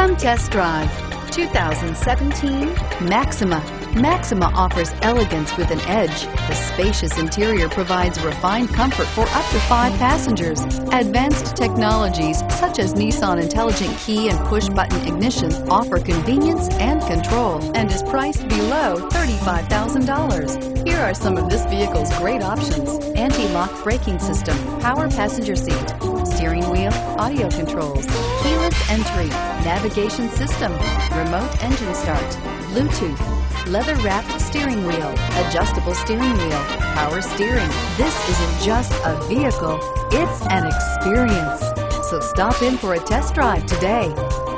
Come test drive 2017 Maxima. Maxima offers elegance with an edge. The spacious interior provides refined comfort for up to 5 passengers. Advanced technologies such as Nissan Intelligent Key and push-button ignition offer convenience and control and is priced below $35,000. Here are some of this vehicle's great options: anti-lock braking system, power passenger seat, steering wheel audio controls, keyless entry, navigation system, remote engine start, Bluetooth, leather-wrapped steering wheel, adjustable steering wheel, power steering. This isn't just a vehicle, it's an experience. So stop in for a test drive today.